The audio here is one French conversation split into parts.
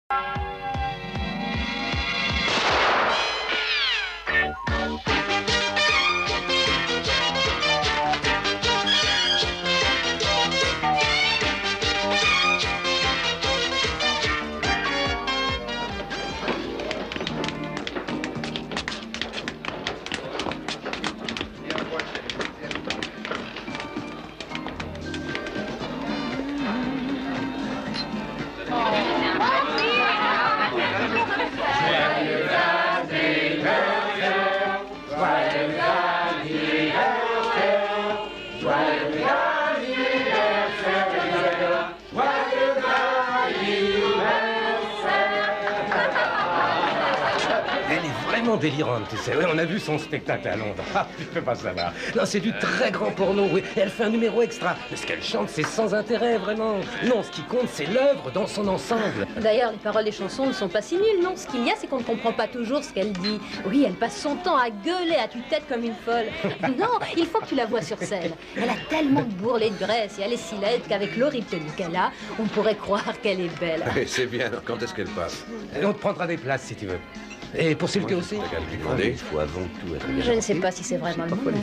Délirante, tu sais. Oui, on a vu son spectacle à Londres. Ah, tu peux pas savoir. Non, c'est du très grand porno, oui. Et elle fait un numéro extra. Mais ce qu'elle chante, c'est sans intérêt, vraiment. Non, ce qui compte, c'est l'œuvre dans son ensemble. D'ailleurs, les paroles des chansons ne sont pas si nulles, non. Ce qu'il y a, c'est qu'on ne comprend pas toujours ce qu'elle dit. Oui, elle passe son temps à gueuler à tue-tête comme une folle. Non, il faut que tu la vois sur scène. Elle a tellement de bourrelets de graisse et elle est si laide qu'avec l'horrible tenue qu'elle a, on pourrait croire qu'elle est belle. C'est bien, alors quand est-ce qu'elle passe? Et on te prendra des places, si tu veux. Et pour Silke aussi? Il faut avant tout être bien. Je ne sais pas si c'est vraiment le moment.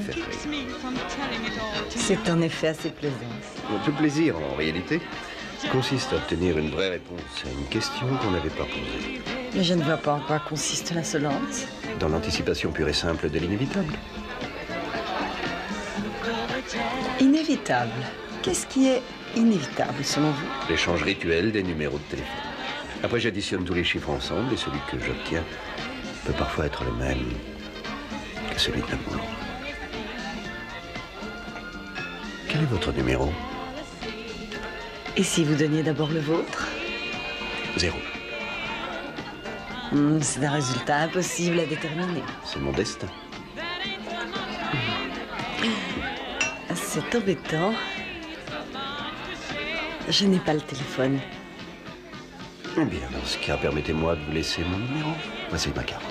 C'est en effet assez plaisant. Tout plaisir, en réalité, consiste à obtenir une vraie réponse à une question qu'on n'avait pas posée. Mais je ne vois pas en quoi consiste l'insolence. Dans l'anticipation pure et simple de l'inévitable. Inévitable. Qu'est-ce qui est inévitable, selon vous? L'échange rituel des numéros de téléphone. Après, j'additionne tous les chiffres ensemble et celui que j'obtiens peut parfois être le même que celui de l'amour. Quel est votre numéro? Et si vous donniez d'abord le vôtre? 0. C'est un résultat impossible à déterminer. C'est mon destin. C'est embêtant. Je n'ai pas le téléphone. Eh bien, dans ce cas, permettez-moi de vous laisser mon numéro. Voici ma carte.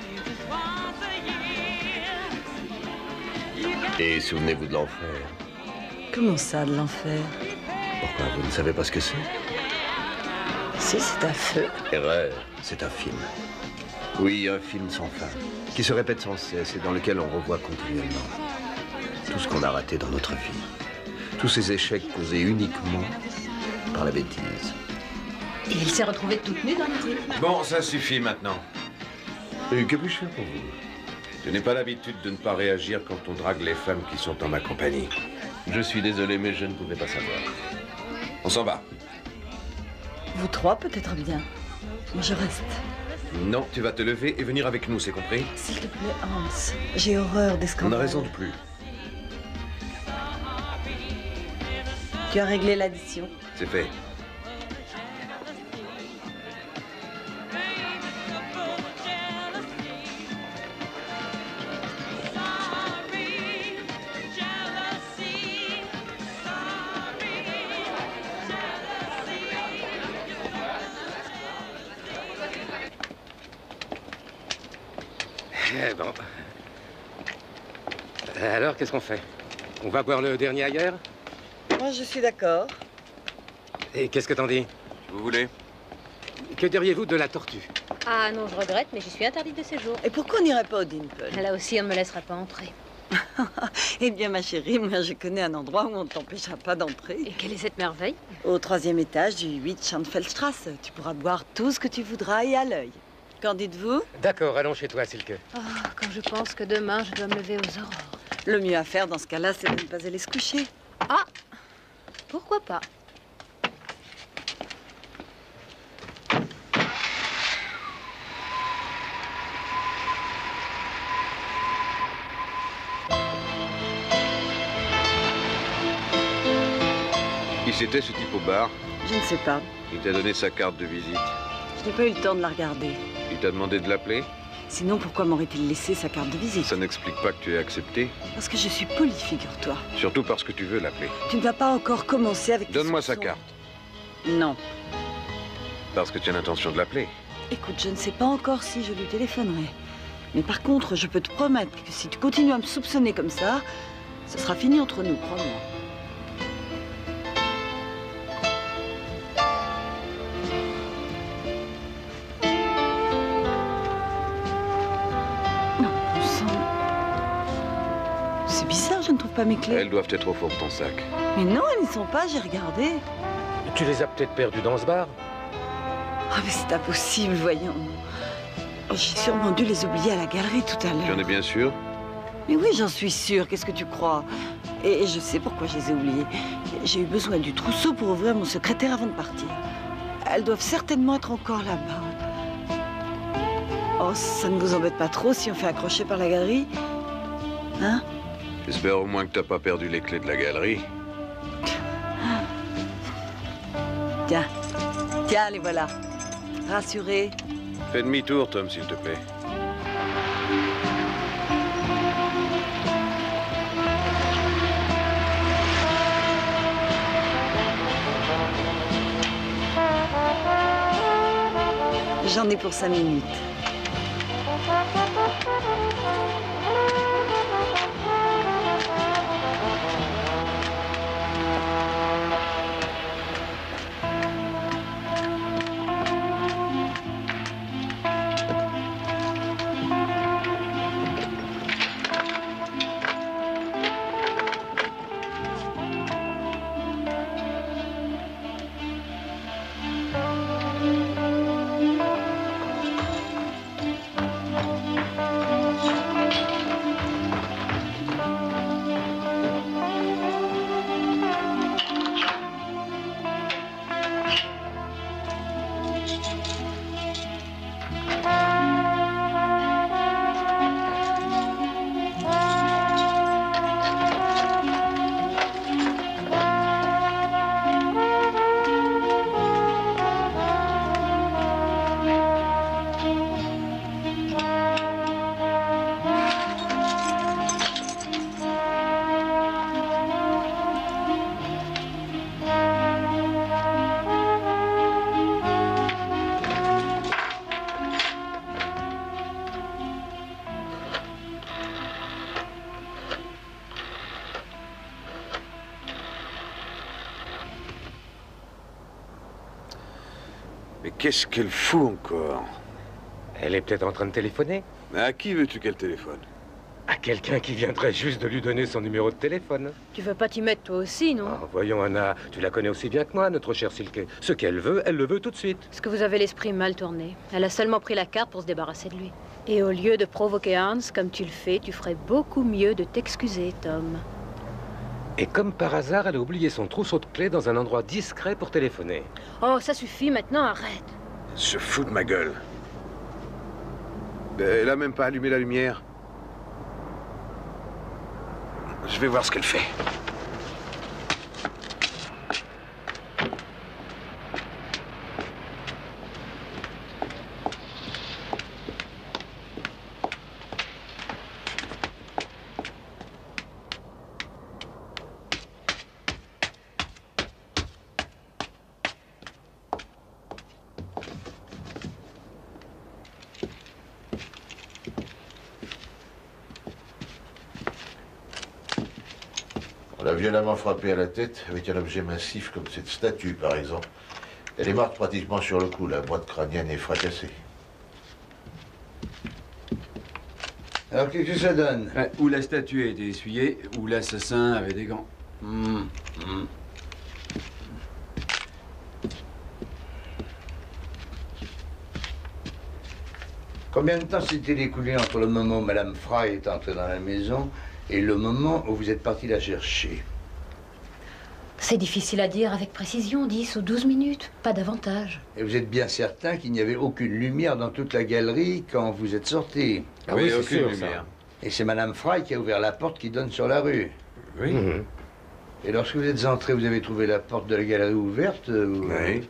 Et souvenez-vous de l'enfer. Comment ça, de l'enfer? Pourquoi, vous ne savez pas ce que c'est? Si, c'est un feu. Erreur, c'est un film. Oui, un film sans fin, qui se répète sans cesse et dans lequel on revoit continuellement tout ce qu'on a raté dans notre vie. Tous ces échecs causés uniquement par la bêtise. Et elle s'est retrouvée toute nue dans la rue. Bon, ça suffit maintenant. Et que puis-je faire pour vous? Je n'ai pas l'habitude de ne pas réagir quand on drague les femmes qui sont en ma compagnie. Je suis désolé, mais je ne pouvais pas savoir. On s'en va. Vous trois, peut-être bien. Mais je reste. Non, tu vas te lever et venir avec nous, c'est compris? S'il te plaît, Hans. J'ai horreur des scandales. On a raison de plus. Tu as réglé l'addition? C'est fait. Bon. Alors, qu'est-ce qu'on fait? On va boire le dernier ailleurs? Moi, je suis d'accord. Et qu'est-ce que t'en dis? Vous voulez? Que diriez-vous de la tortue? Ah non, je regrette, mais j'y suis interdite de séjour. Et pourquoi on n'irait pas au Dimple? Là aussi, on ne me laissera pas entrer. Eh bien, ma chérie, moi, je connais un endroit où on ne t'empêchera pas d'entrer. Et quelle est cette merveille? Au 3e étage du 8 Schanfeldstrasse. Tu pourras boire tout ce que tu voudras et à l'œil. Qu'en dites-vous? D'accord, allons chez toi, Silke. Oh, quand je pense que demain, je dois me lever aux aurores. Le mieux à faire dans ce cas-là, c'est de ne pas aller se coucher. Ah! Pourquoi pas? Qui c'était ce type au bar? Je ne sais pas. Il t'a donné sa carte de visite. Je n'ai pas eu le temps de la regarder. Il t'a demandé de l'appeler? Sinon, pourquoi m'aurait-il laissé sa carte de visite? Ça n'explique pas que tu aies accepté. Parce que je suis polie, figure-toi. Surtout parce que tu veux l'appeler. Tu ne vas pas encore commencer avec... Donne-moi sa carte. Non. Parce que tu as l'intention de l'appeler. Écoute, je ne sais pas encore si je lui téléphonerai. Mais par contre, je peux te promettre que si tu continues à me soupçonner comme ça, ce sera fini entre nous, crois-moi. pas mes clés? Elles doivent être au fond de ton sac. Mais non, elles n'y sont pas, j'ai regardé. Tu les as peut-être perdues dans ce bar? Ah, mais c'est impossible, voyons. Oh, j'ai sûrement dû les oublier à la galerie tout à Tu en l'heure. es bien sûr? Mais oui, j'en suis sûre, qu'est-ce que tu crois? Et je sais pourquoi je les ai oubliées. J'ai eu besoin du trousseau pour ouvrir mon secrétaire avant de partir. Elles doivent certainement être encore là-bas. Oh, ça ne vous embête pas trop si on fait accrocher par la galerie? Hein? J'espère au moins que t'as pas perdu les clés de la galerie. Tiens, tiens, les voilà. Rassurés. Fais demi-tour, Tom, s'il te plaît. J'en ai pour 5 minutes. Mais qu'est-ce qu'elle fout encore? Elle est peut-être en train de téléphoner. À qui veux-tu qu'elle téléphone? À quelqu'un qui viendrait juste de lui donner son numéro de téléphone. Tu veux pas t'y mettre toi aussi, non? Ah, voyons, Anna, tu la connais aussi bien que moi, notre chère Silke. Ce qu'elle veut, elle le veut tout de suite. Est-ce que vous avez l'esprit mal tourné? Elle a seulement pris la carte pour se débarrasser de lui. Et au lieu de provoquer Hans comme tu le fais, tu ferais beaucoup mieux de t'excuser, Tom. Et comme par hasard, elle a oublié son trousseau de clés dans un endroit discret pour téléphoner. Oh, ça suffit, maintenant arrête. Elle se fout de ma gueule. Elle a même pas allumé la lumière. Je vais voir ce qu'elle fait. On l'a violemment frappée à la tête avec un objet massif comme cette statue, par exemple. Elle est morte pratiquement sur le coup, la boîte crânienne est fracassée. Alors, qu'est-ce que ça donne? Ouais, ou la statue a été essuyée, ou l'assassin avait des gants. Combien de temps s'est-il écoulé entre le moment où Madame Fry est entrée dans la maison et le moment où vous êtes parti la chercher? C'est difficile à dire avec précision, 10 ou 12 minutes, pas davantage. Et vous êtes bien certain qu'il n'y avait aucune lumière dans toute la galerie quand vous êtes sorti? Ah oui, c'est aucune sûr, lumière. Et c'est Madame Fry qui a ouvert la porte qui donne sur la rue? Oui. Et lorsque vous êtes entré, vous avez trouvé la porte de la galerie ouverte? Oui.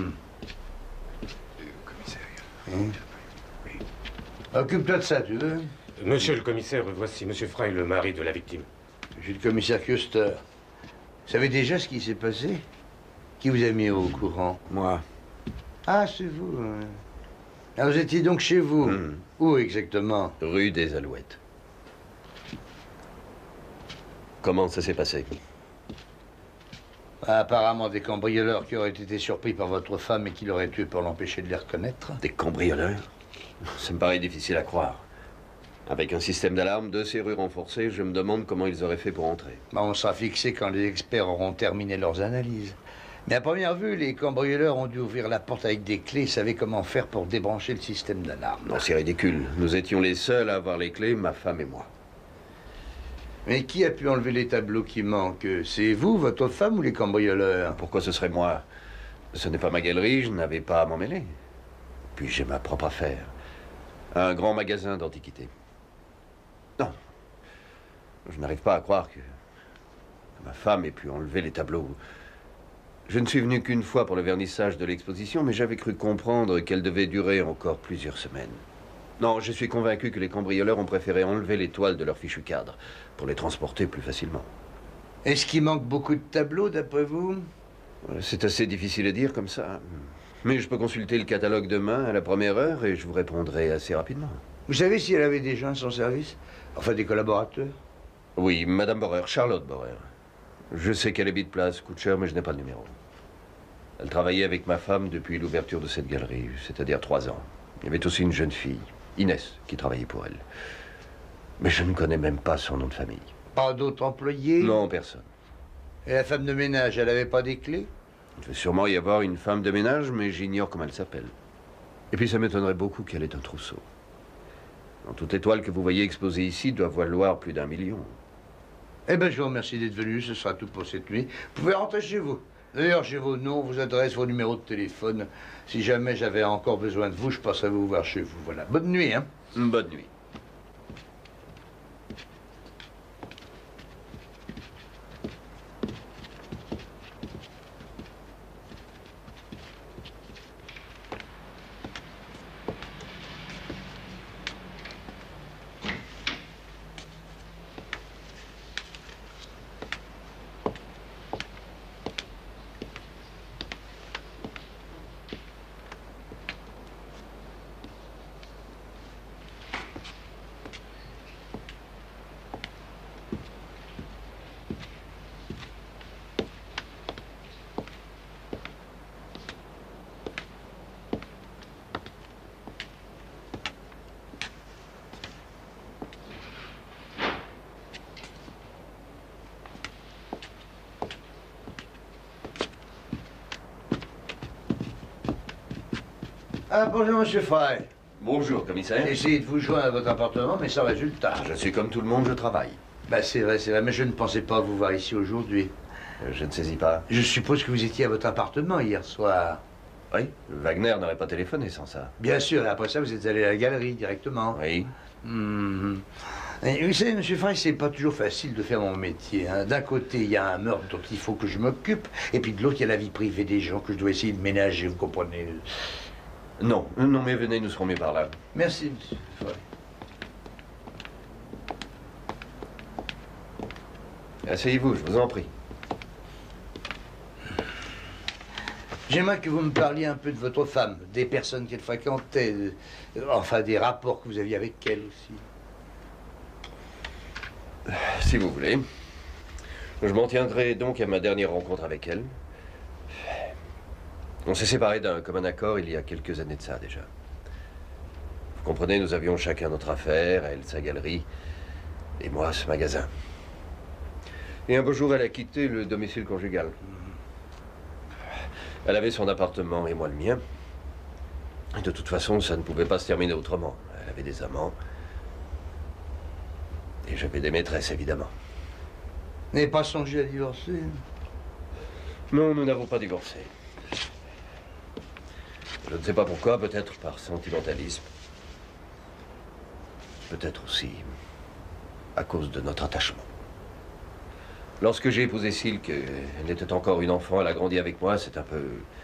Occupe-toi de ça, tu veux? Monsieur le commissaire, voici Monsieur Fry, le mari de la victime. Je suis le commissaire Custer. Vous savez déjà ce qui s'est passé? Qui vous a mis au courant? Moi. Ah, c'est vous. Alors, vous étiez donc chez vous? Où exactement? Rue des Alouettes. Comment ça s'est passé? Apparemment, des cambrioleurs qui auraient été surpris par votre femme et qui l'auraient tué pour l'empêcher de les reconnaître. Des cambrioleurs? Ça me paraît difficile à croire. Avec un système d'alarme, 2 serrures renforcées, je me demande comment ils auraient fait pour entrer. Bah, on sera fixé quand les experts auront terminé leurs analyses. Mais à première vue, les cambrioleurs ont dû ouvrir la porte avec des clés et savaient comment faire pour débrancher le système d'alarme. Non, c'est ridicule. Nous étions les seuls à avoir les clés, ma femme et moi. Mais qui a pu enlever les tableaux qui manquent? C'est vous, votre femme ou les cambrioleurs? Pourquoi ce serait moi? Ce n'est pas ma galerie, je n'avais pas à m'en mêler. Puis j'ai ma propre affaire. Un grand magasin d'antiquités. Non. Je n'arrive pas à croire que ma femme ait pu enlever les tableaux. Je ne suis venu qu'une fois pour le vernissage de l'exposition, mais j'avais cru comprendre qu'elle devait durer encore plusieurs semaines. Non, je suis convaincu que les cambrioleurs ont préféré enlever les toiles de leurs fichus cadres pour les transporter plus facilement. Est-ce qu'il manque beaucoup de tableaux, d'après vous? C'est assez difficile à dire comme ça. Mais je peux consulter le catalogue demain à la première heure et je vous répondrai assez rapidement. Vous savez si elle avait des gens à son service? Enfin, des collaborateurs? Oui, Madame Borer, Charlotte Borer. Je sais qu'elle habite place Kutcher, mais je n'ai pas le numéro. Elle travaillait avec ma femme depuis l'ouverture de cette galerie, c'est-à-dire 3 ans. Il y avait aussi une jeune fille, Inès, qui travaillait pour elle. Mais je ne connais même pas son nom de famille. Pas d'autres employés? Non, personne. Et la femme de ménage, elle n'avait pas des clés? Il devait sûrement y avoir une femme de ménage, mais j'ignore comment elle s'appelle. Et puis ça m'étonnerait beaucoup qu'elle ait un trousseau. Dans toutes les toiles que vous voyez exposées ici doivent valoir plus d'1 million. Eh bien, je vous remercie d'être venu, ce sera tout pour cette nuit. Vous pouvez rentrer chez vous. D'ailleurs, j'ai vos noms, vos adresses, vos numéros de téléphone. Si jamais j'avais encore besoin de vous, je passerai vous voir chez vous. Voilà. Bonne nuit, hein? Bonne nuit. Ah, bonjour, monsieur Fry. Bonjour, commissaire. J'ai essayé de vous joindre à votre appartement, mais sans résultat. Je suis comme tout le monde, je travaille. Bah, c'est vrai, mais je ne pensais pas vous voir ici aujourd'hui. Je ne saisis pas. Je suppose que vous étiez à votre appartement hier soir. Oui, Wagner n'aurait pas téléphoné sans ça. Bien sûr, et après ça, vous êtes allé à la galerie directement. Oui. Et vous savez, monsieur Fry, c'est pas toujours facile de faire mon métier. Hein. D'un côté, il y a un meurtre dont il faut que je m'occupe, et puis de l'autre, il y a la vie privée des gens que je dois essayer de ménager, vous comprenez? Non, non, mais venez, nous serons mieux par là. Merci, monsieur Fry. Asseyez-vous, je vous en prie. J'aimerais que vous me parliez un peu de votre femme, des personnes qu'elle fréquentait, enfin des rapports que vous aviez avec elle aussi. Si vous voulez. Je m'en tiendrai donc à ma dernière rencontre avec elle. On s'est séparés d'un commun accord il y a quelques années de ça déjà. Vous comprenez, nous avions chacun notre affaire, elle sa galerie, et moi ce magasin. Et un beau jour, elle a quitté le domicile conjugal. Elle avait son appartement et moi le mien. Et de toute façon, ça ne pouvait pas se terminer autrement. Elle avait des amants. Et j'avais des maîtresses, évidemment. Vous n'avez pas songé à divorcer? Non, nous n'avons pas divorcé. Je ne sais pas pourquoi, peut-être par sentimentalisme. Peut-être aussi à cause de notre attachement. Lorsque j'ai épousé Silke, elle était encore une enfant, elle a grandi avec moi, c'est un peu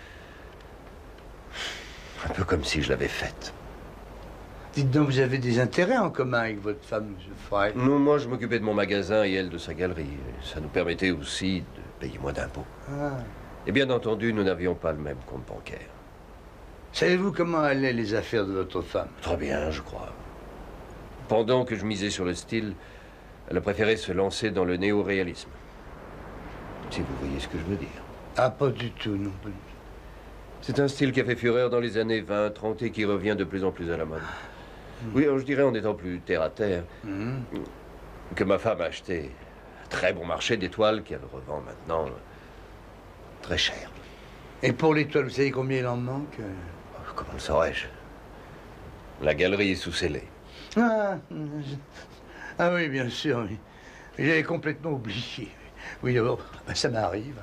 comme si je l'avais faite. Dites donc, vous avez des intérêts en commun avec votre femme, monsieur Fry? Non, moi je m'occupais de mon magasin et elle de sa galerie. Ça nous permettait aussi de payer moins d'impôts. Ah. Et bien entendu, nous n'avions pas le même compte bancaire. Savez-vous comment allaient les affaires de votre femme? Très bien, je crois. Pendant que je misais sur le style, elle a préféré se lancer dans le néo-réalisme. Si vous voyez ce que je veux dire. Ah, pas du tout, non. Pas du tout. C'est un style qui a fait fureur dans les années 20, 30 et qui revient de plus en plus à la mode. Oui, je dirais en étant plus terre à terre, que ma femme a acheté un très bon marché d'étoiles qu'elle revend maintenant très cher. Et pour l'étoile, vous savez combien il en manque? Comment le saurais-je? La galerie est sous scellé. Ah, ah oui, bien sûr, oui. J'avais complètement oublié. Oui, d'abord, ça m'arrive.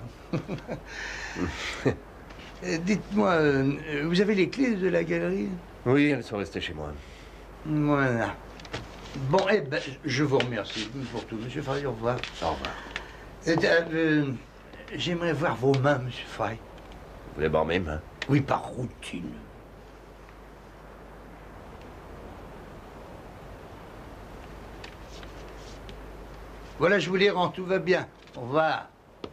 Dites-moi, vous avez les clés de la galerie? Oui, elles sont restées chez moi. Voilà. Bon, eh ben, je vous remercie pour tout, monsieur Fry. Au revoir. Au revoir. J'aimerais voir vos mains, monsieur Fry. Vous voulez voir mes mains? Oui, par routine. Voilà, je vous les rends, tout va bien. Au revoir.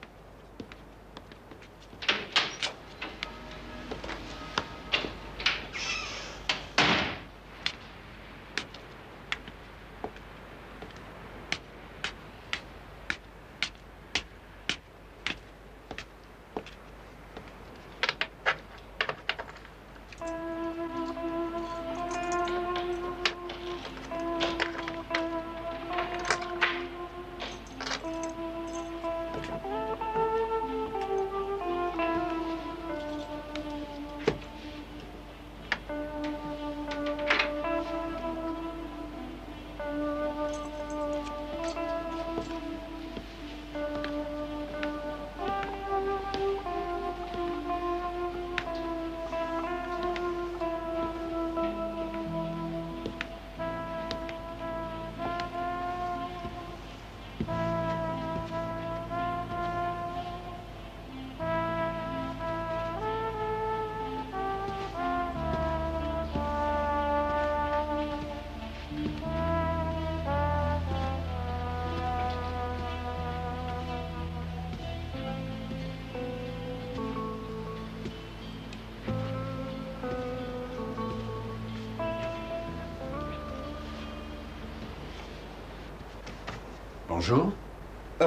Bonjour. Oh.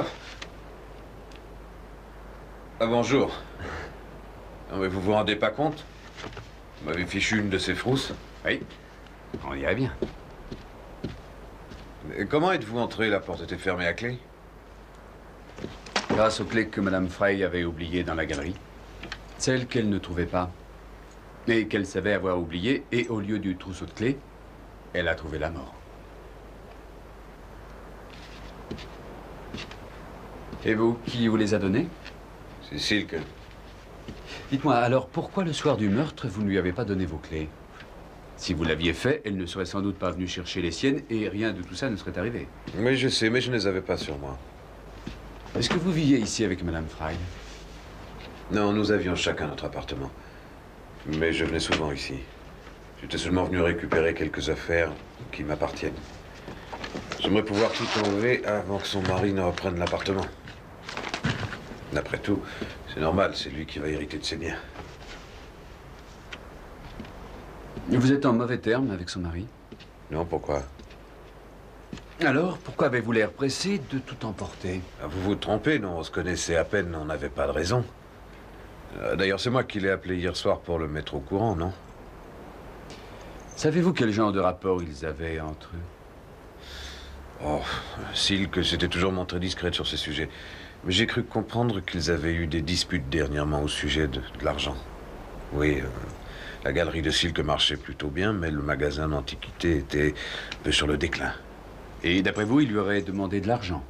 Ah, bonjour. Non, mais vous vous rendez pas compte? Vous m'avez fichu une de ces frousses. Oui, on dirait bien. Et comment êtes-vous entré? La porte était fermée à clé? Grâce aux clés que Madame Frey avait oubliées dans la galerie. Celles qu'elle ne trouvait pas. Et qu'elle savait avoir oubliées. Et au lieu du trousseau de clés, elle a trouvé la mort. Et vous, qui vous les a données? C'est Silke. Dites-moi, alors pourquoi le soir du meurtre, vous ne lui avez pas donné vos clés? Si vous l'aviez fait, elle ne serait sans doute pas venue chercher les siennes et rien de tout ça ne serait arrivé. Oui, je sais, mais je ne les avais pas sur moi. Est-ce que vous viviez ici avec Madame Frey? Non, nous avions chacun notre appartement. Mais je venais souvent ici. J'étais seulement venu récupérer quelques affaires qui m'appartiennent. J'aimerais pouvoir tout enlever avant que son mari ne reprenne l'appartement. Après tout, c'est normal, c'est lui qui va hériter de ses biens. Vous êtes en mauvais terme avec son mari? Non, pourquoi? Alors, pourquoi avez-vous l'air pressé de tout emporter? Ah, vous vous trompez, non, on se connaissait à peine, on n'avait pas de raison. D'ailleurs, c'est moi qui l'ai appelé hier soir pour le mettre au courant, non? Savez-vous quel genre de rapport ils avaient entre eux? Oh, Silke s'était toujours montrée discrète sur ces sujets. Mais j'ai cru comprendre qu'ils avaient eu des disputes dernièrement au sujet de l'argent. Oui, la galerie de Silke marchait plutôt bien, mais le magasin d'antiquités était un peu sur le déclin. Et d'après vous, il lui aurait demandé de l'argent?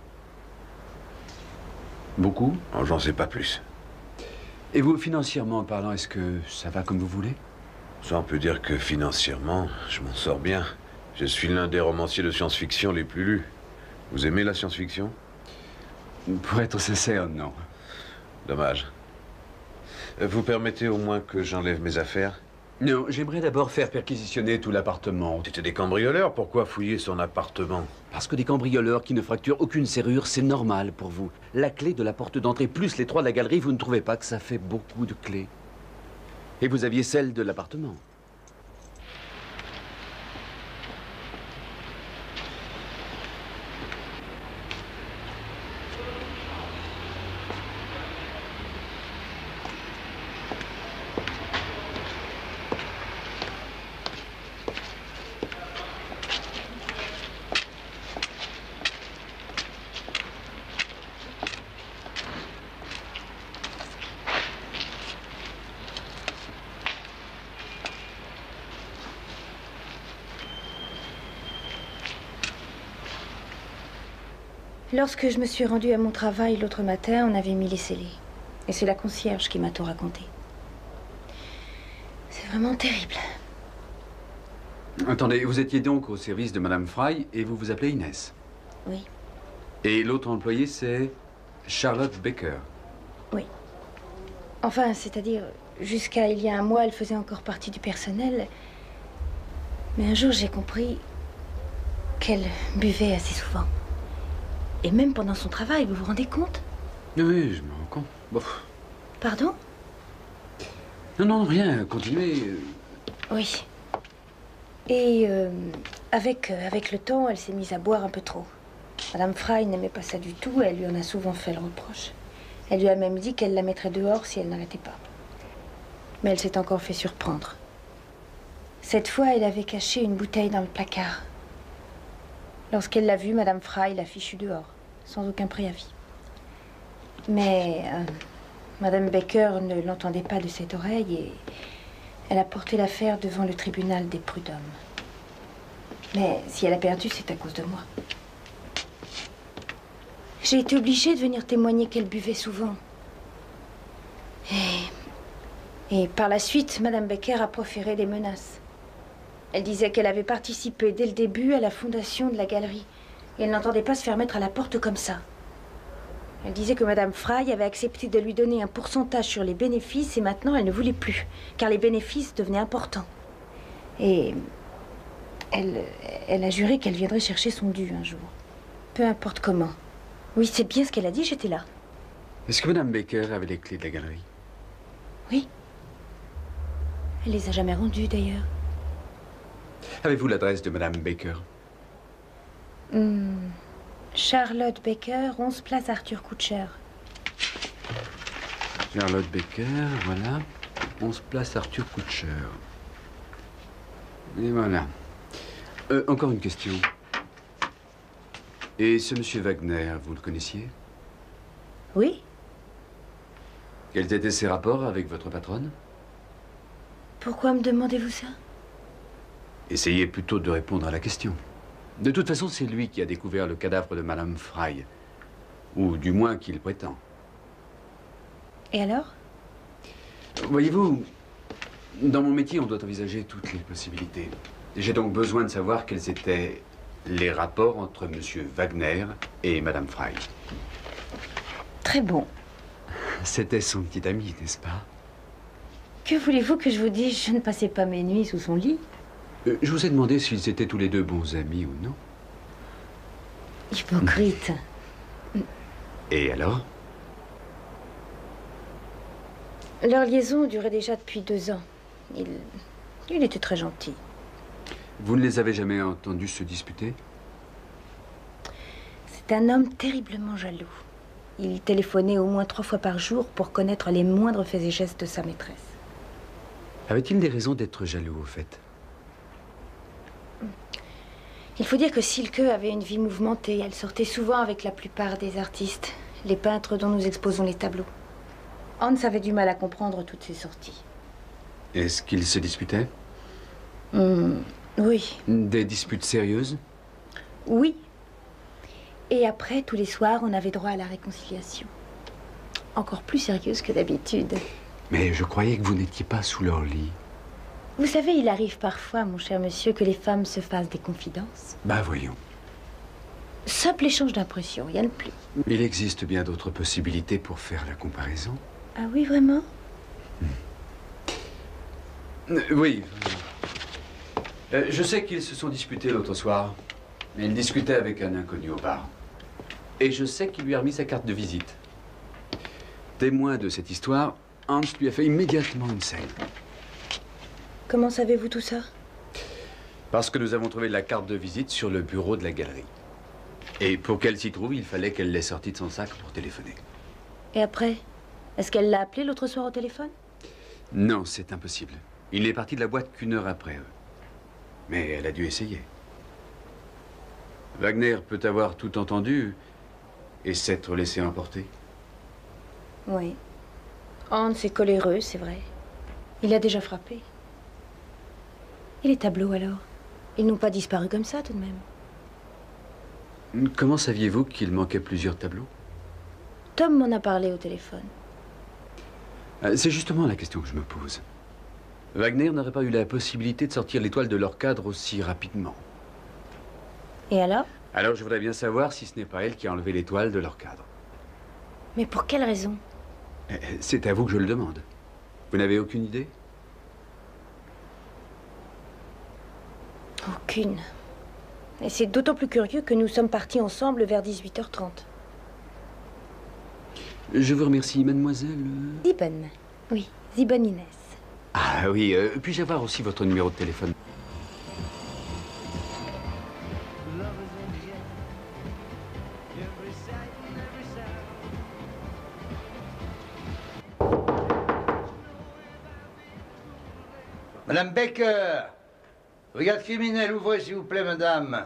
Beaucoup? Oh, j'en sais pas plus. Et vous, financièrement parlant, est-ce que ça va comme vous voulez? Ça, on peut dire que financièrement, je m'en sors bien. Je suis l'un des romanciers de science-fiction les plus lus. Vous aimez la science-fiction? Pour être sincère, non. Dommage. Vous permettez au moins que j'enlève mes affaires? Non, j'aimerais d'abord faire perquisitionner tout l'appartement. C'était des cambrioleurs, pourquoi fouiller son appartement? Parce que des cambrioleurs qui ne fracturent aucune serrure, c'est normal pour vous. La clé de la porte d'entrée plus les 3 de la galerie, vous ne trouvez pas que ça fait beaucoup de clés? Et vous aviez celle de l'appartement. Lorsque je me suis rendue à mon travail l'autre matin, on avait mis les scellés. Et c'est la concierge qui m'a tout raconté. C'est vraiment terrible. Attendez, vous étiez donc au service de Madame Fry et vous vous appelez Inès? Oui. Et l'autre employé, c'est Charlotte Baker? Oui. Enfin, c'est-à-dire, jusqu'à il y a un mois, elle faisait encore partie du personnel. Mais un jour, j'ai compris qu'elle buvait assez souvent. Et même pendant son travail, vous vous rendez compte? Oui, je me rends compte. Bon. Pardon? Non, non, rien, continuez. Oui. Et avec le temps, elle s'est mise à boire un peu trop. Madame Fry n'aimait pas ça du tout, elle lui en a souvent fait le reproche. Elle lui a même dit qu'elle la mettrait dehors si elle n'arrêtait pas. Mais elle s'est encore fait surprendre. Cette fois, elle avait caché une bouteille dans le placard. Lorsqu'elle l'a vue, Madame Fry l'a fichue dehors, sans aucun préavis. Mais Madame Baker ne l'entendait pas de cette oreille et elle a porté l'affaire devant le tribunal des prud'hommes. Mais si elle a perdu, c'est à cause de moi. J'ai été obligée de venir témoigner qu'elle buvait souvent. Et par la suite, Madame Baker a proféré des menaces. Elle disait qu'elle avait participé dès le début à la fondation de la galerie. Et elle n'entendait pas se faire mettre à la porte comme ça. Elle disait que Madame Fry avait accepté de lui donner un pourcentage sur les bénéfices et maintenant elle ne voulait plus, car les bénéfices devenaient importants. Et elle a juré qu'elle viendrait chercher son dû un jour. Peu importe comment. Oui, c'est bien ce qu'elle a dit, j'étais là. Est-ce que Madame Baker avait les clés de la galerie? Oui. Elle les a jamais rendues, d'ailleurs. Avez-vous l'adresse de Madame Baker? Charlotte Baker, 11 place Arthur Kutcher. Charlotte Baker, voilà. 11 place Arthur Kutcher. Et voilà. Encore une question. Et ce monsieur Wagner, vous le connaissiez? Oui. Quels étaient ses rapports avec votre patronne? Pourquoi me demandez-vous ça? Essayez plutôt de répondre à la question. De toute façon, c'est lui qui a découvert le cadavre de Madame Fry. Ou du moins qu'il prétend. Et alors? Voyez-vous, dans mon métier, on doit envisager toutes les possibilités. J'ai donc besoin de savoir quels étaient les rapports entre monsieur Wagner et Madame Fry. Très bon. C'était son petit ami, n'est-ce pas? Que voulez-vous que je vous dise? Je ne passais pas mes nuits sous son lit. Je vous ai demandé s'ils étaient tous les deux bons amis ou non. Hypocrite. Et alors? Leur liaison durait déjà depuis 2 ans. Il était très gentil. Vous ne les avez jamais entendus se disputer? C'est un homme terriblement jaloux. Il téléphonait au moins 3 fois par jour pour connaître les moindres faits et gestes de sa maîtresse. Avait-il des raisons d'être jaloux, au fait? Il faut dire que Silke avait une vie mouvementée. Elle sortait souvent avec la plupart des artistes, les peintres dont nous exposons les tableaux. Hans avait du mal à comprendre toutes ces sorties. Est-ce qu'ils se disputaient? Oui. Des disputes sérieuses? Oui. Et après, tous les soirs, on avait droit à la réconciliation. Encore plus sérieuse que d'habitude. Mais je croyais que vous n'étiez pas sous leur lit. Vous savez, il arrive parfois, mon cher monsieur, que les femmes se fassent des confidences. Bah voyons. Simple échange d'impressions, rien de plus. Il existe bien d'autres possibilités pour faire la comparaison. Ah oui, vraiment? Oui. Je sais qu'ils se sont disputés l'autre soir. Mais ils discutaient avec un inconnu au bar. Et je sais qu'il lui a remis sa carte de visite. Témoin de cette histoire, Hans lui a fait immédiatement une scène. Comment savez-vous tout ça? Parce que nous avons trouvé la carte de visite sur le bureau de la galerie. Et pour qu'elle s'y trouve, il fallait qu'elle l'ait sortie de son sac pour téléphoner. Et après? Est-ce qu'elle l'a appelé l'autre soir au téléphone? Non, c'est impossible. Il n'est parti de la boîte qu'1 heure après eux. Mais elle a dû essayer. Wagner peut avoir tout entendu et s'être laissé emporter. Oui. Hans est coléreux, c'est vrai. Il a déjà frappé. Et les tableaux, alors? Ils n'ont pas disparu comme ça, tout de même. Comment saviez-vous qu'il manquait plusieurs tableaux? Tom m'en a parlé au téléphone. C'est justement la question que je me pose. Wagner n'aurait pas eu la possibilité de sortir l'étoile de leur cadre aussi rapidement. Et alors? Alors je voudrais bien savoir si ce n'est pas elle qui a enlevé l'étoile de leur cadre. Mais pour quelle raison? C'est à vous que je le demande. Vous n'avez aucune idée? Aucune. Et c'est d'autant plus curieux que nous sommes partis ensemble vers 18h30. Je vous remercie, mademoiselle. Ziben. Oui, Ziben Inès. Ah oui, puis-je avoir aussi votre numéro de téléphone? Madame Baker! Brigade criminelle, ouvrez s'il vous plaît, madame.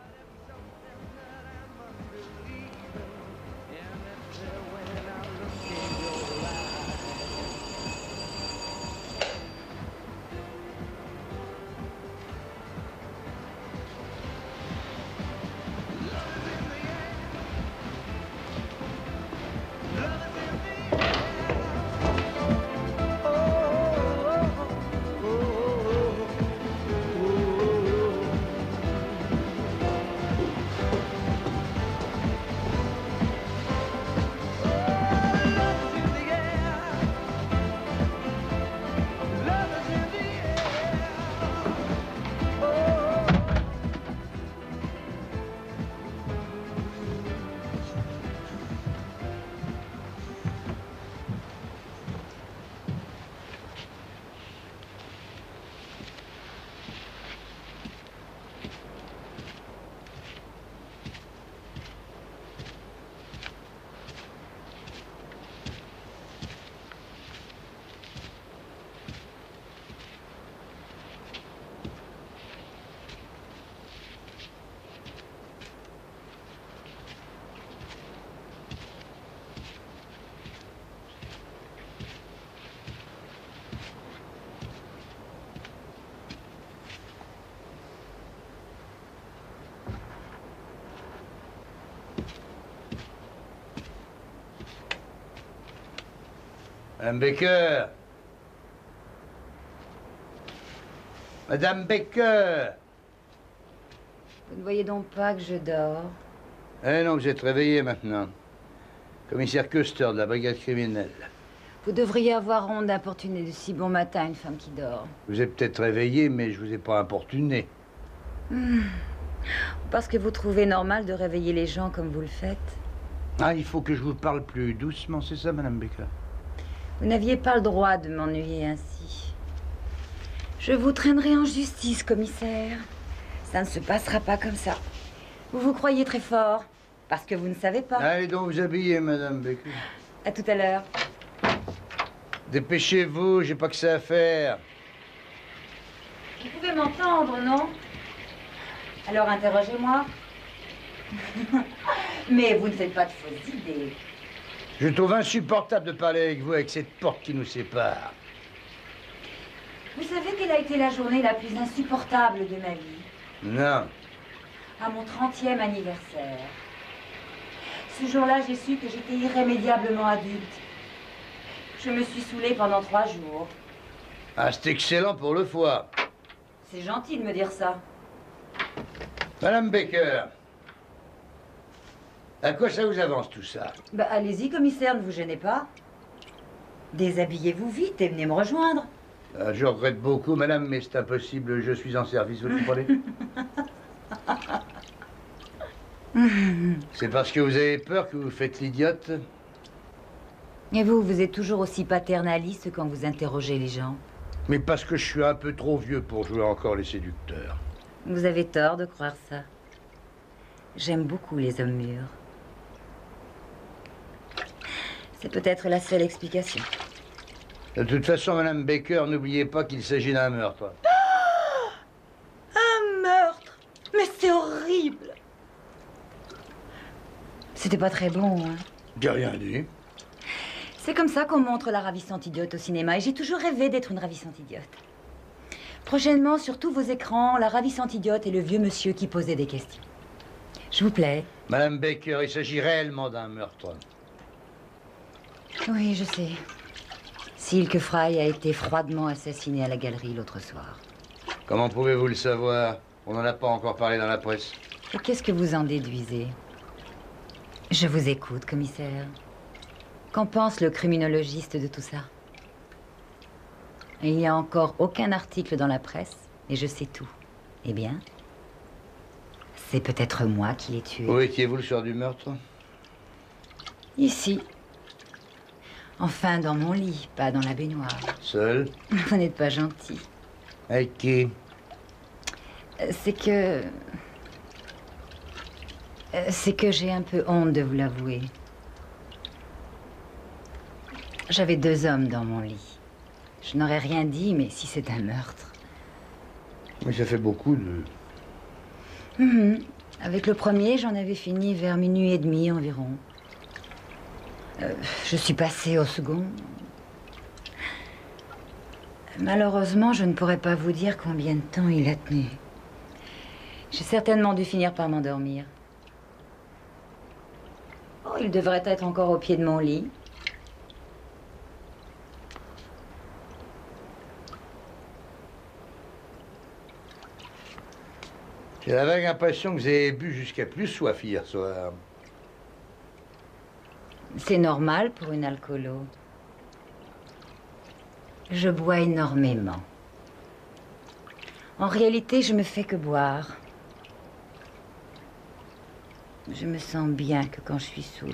Madame Baker. Madame Baker. Vous ne voyez donc pas que je dors? Eh non, vous êtes réveillée maintenant. Commissaire Custer de la brigade criminelle. Vous devriez avoir honte d'importuner de si bon matin une femme qui dort. Vous êtes peut-être réveillée, mais je vous ai pas importuné. Parce que vous trouvez normal de réveiller les gens comme vous le faites. Ah, il faut que je vous parle plus doucement, c'est ça, Madame Baker? Vous n'aviez pas le droit de m'ennuyer ainsi. Je vous traînerai en justice, commissaire. Ça ne se passera pas comme ça. Vous vous croyez très fort, parce que vous ne savez pas. Allez donc vous habiller, Madame Baker. À tout à l'heure. Dépêchez-vous, j'ai pas que ça à faire. Vous pouvez m'entendre, non? Alors interrogez-moi. Mais vous ne faites pas de fausses idées. Je trouve insupportable de parler avec vous avec cette porte qui nous sépare. Vous savez quelle a été la journée la plus insupportable de ma vie? Non. À mon 30e anniversaire. Ce jour-là, j'ai su que j'étais irrémédiablement adulte. Je me suis saoulée pendant 3 jours. Ah, c'est excellent pour le foie. C'est gentil de me dire ça. Madame Baker, à quoi ça vous avance tout ça? Bah, allez-y, commissaire, ne vous gênez pas. Déshabillez-vous vite et venez me rejoindre. Ah, je regrette beaucoup, madame, mais c'est impossible, je suis en service, vous comprenez? C'est parce que vous avez peur que vous faites l'idiote? Et vous, vous êtes toujours aussi paternaliste quand vous interrogez les gens. Mais parce que je suis un peu trop vieux pour jouer encore les séducteurs. Vous avez tort de croire ça. J'aime beaucoup les hommes mûrs. C'est peut-être la seule explication. De toute façon, madame Baker, n'oubliez pas qu'il s'agit d'un meurtre. Oh, un meurtre! Mais c'est horrible! C'était pas très bon, hein? J'ai rien dit. C'est comme ça qu'on montre la ravissante idiote au cinéma, et j'ai toujours rêvé d'être une ravissante idiote. Prochainement, sur tous vos écrans, la ravissante idiote et le vieux monsieur qui posait des questions. Je vous plais? Madame Baker, il s'agit réellement d'un meurtre. Oui, je sais. Silke Fry a été froidement assassinée à la galerie l'autre soir. Comment pouvez-vous le savoir? On n'en a pas encore parlé dans la presse. Et qu'est-ce que vous en déduisez? Je vous écoute, commissaire. Qu'en pense le criminologiste de tout ça? Il n'y a encore aucun article dans la presse, et je sais tout. Eh bien, c'est peut-être moi qui l'ai tué. Où étiez-vous le soir du meurtre? Ici. Enfin, dans mon lit, pas dans la baignoire. Seul? Vous n'êtes pas gentil. Avec qui? C'est que j'ai un peu honte de vous l'avouer. J'avais 2 hommes dans mon lit. Je n'aurais rien dit, mais si c'est un meurtre... Mais ça fait beaucoup de... Avec le premier, j'en avais fini vers minuit et demi environ. Je suis passée au second. Malheureusement, je ne pourrais pas vous dire combien de temps il a tenu. J'ai certainement dû finir par m'endormir. Oh, il devrait être encore au pied de mon lit. J'ai la vague impression que vous avez bu jusqu'à plus soif hier soir. C'est normal pour une alcoolo. Je bois énormément. En réalité, je me fais que boire. Je me sens bien que quand je suis saoule.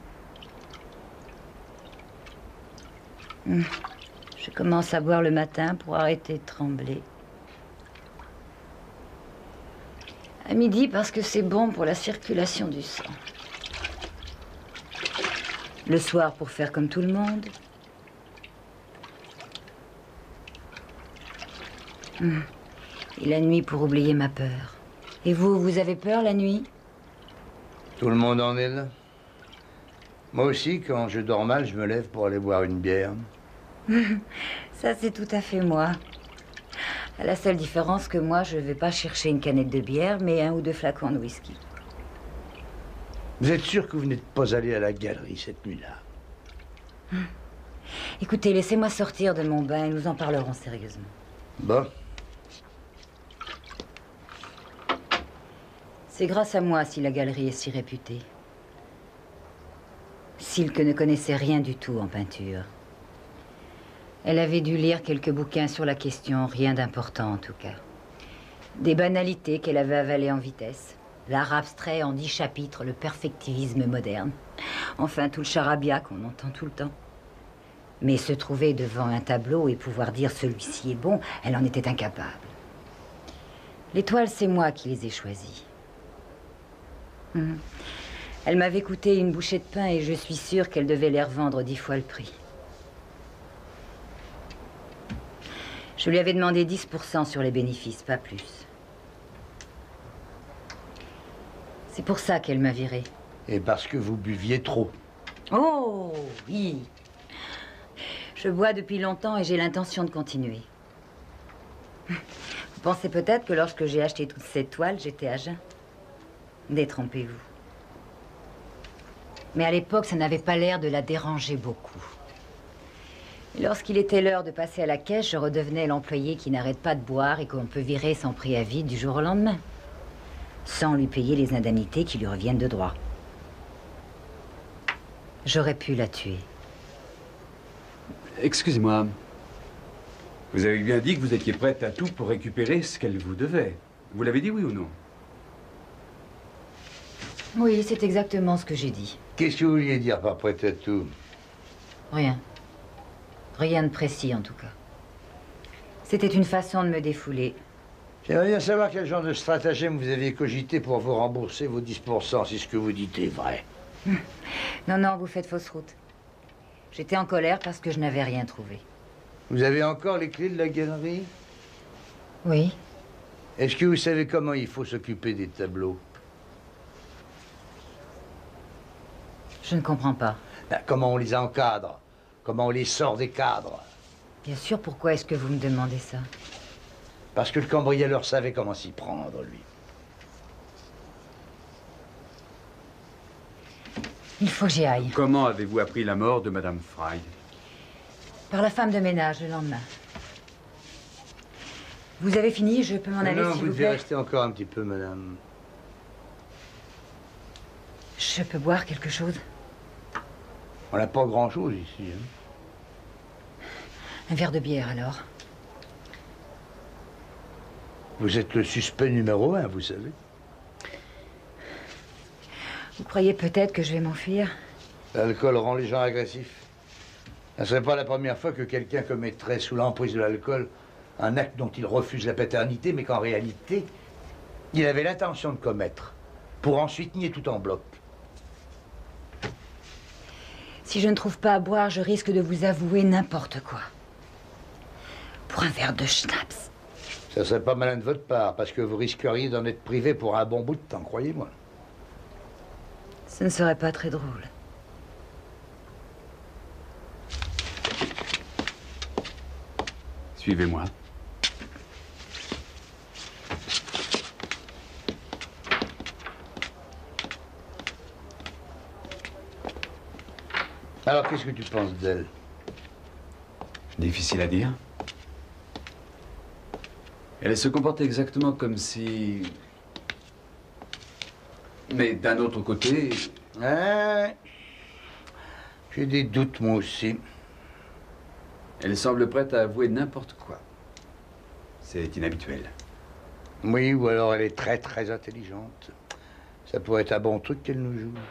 Je commence à boire le matin pour arrêter de trembler. À midi parce que c'est bon pour la circulation du sang. Le soir pour faire comme tout le monde. Et la nuit pour oublier ma peur. Et vous, vous avez peur la nuit? Tout le monde en est là. Moi aussi, quand je dors mal, je me lève pour aller boire une bière. Ça, c'est tout à fait moi. À la seule différence que moi, je ne vais pas chercher une canette de bière, mais 1 ou 2 flacons de whisky. Vous êtes sûr que vous n'êtes pas allé à la galerie cette nuit-là? Écoutez, laissez-moi sortir de mon bain et nous en parlerons sérieusement. Bon. C'est grâce à moi si la galerie est si réputée. Silke ne connaissait rien du tout en peinture. Elle avait dû lire quelques bouquins sur la question, rien d'important en tout cas. Des banalités qu'elle avait avalées en vitesse. L'art abstrait en 10 chapitres, le perfectivisme moderne. Enfin, tout le charabia qu'on entend tout le temps. Mais se trouver devant un tableau et pouvoir dire celui-ci est bon, elle en était incapable. Les toiles, c'est moi qui les ai choisies. Elle m'avait coûté une bouchée de pain et je suis sûre qu'elle devait les revendre 10 fois le prix. Je lui avais demandé 10% sur les bénéfices, pas plus. C'est pour ça qu'elle m'a virée. Et parce que vous buviez trop. Oh, oui. Je bois depuis longtemps et j'ai l'intention de continuer. Vous pensez peut-être que lorsque j'ai acheté toutes ces toiles, j'étais à jeun. Détrompez-vous. Mais à l'époque, ça n'avait pas l'air de la déranger beaucoup. Et lorsqu'il était l'heure de passer à la caisse, je redevenais l'employé qui n'arrête pas de boire et qu'on peut virer sans préavis du jour au lendemain. Sans lui payer les indemnités qui lui reviennent de droit. J'aurais pu la tuer. Excusez-moi. Vous avez bien dit que vous étiez prête à tout pour récupérer ce qu'elle vous devait. Vous l'avez dit, oui ou non? Oui, c'est exactement ce que j'ai dit. Qu'est-ce que vous vouliez dire par prête à tout? Rien. Rien de précis, en tout cas. C'était une façon de me défouler. J'aimerais bien savoir quel genre de stratagème vous aviez cogité pour vous rembourser vos 10%, si ce que vous dites est vrai. Non, non, vous faites fausse route. J'étais en colère parce que je n'avais rien trouvé. Vous avez encore les clés de la galerie? Oui. Est-ce que vous savez comment il faut s'occuper des tableaux? Je ne comprends pas. Comment on les encadre? Comment on les sort des cadres? Bien sûr, pourquoi est-ce que vous me demandez ça? Parce que le cambrioleur savait comment s'y prendre, lui. Il faut que j'y aille. Comment avez-vous appris la mort de Madame Fry? Par la femme de ménage le lendemain. Vous avez fini? Je peux m'en aller, Non, s'il vous vous devez plaît? rester encore un petit peu, madame. Je peux boire quelque chose? On n'a pas grand-chose ici. Hein. Un verre de bière, alors. Vous êtes le suspect numéro 1, vous savez. Vous croyez peut-être que je vais m'enfuir? L'alcool rend les gens agressifs. Ce ne serait pas la première fois que quelqu'un commettrait sous l'emprise de l'alcool un acte dont il refuse la paternité, mais qu'en réalité, il avait l'intention de commettre, pour ensuite nier tout en bloc. Si je ne trouve pas à boire, je risque de vous avouer n'importe quoi. Pour un verre de schnapps. Ça serait pas malin de votre part, parce que vous risqueriez d'en être privé pour un bon bout de temps, croyez-moi. Ce ne serait pas très drôle. Suivez-moi. Alors, qu'est-ce que tu penses d'elle? Difficile à dire. Elle se comporte exactement comme si... Mais d'un autre côté... Ouais. J'ai des doutes, moi aussi. Elle semble prête à avouer n'importe quoi. C'est inhabituel. Oui, ou alors elle est très, très intelligente. Ça pourrait être un bon truc qu'elle nous joue.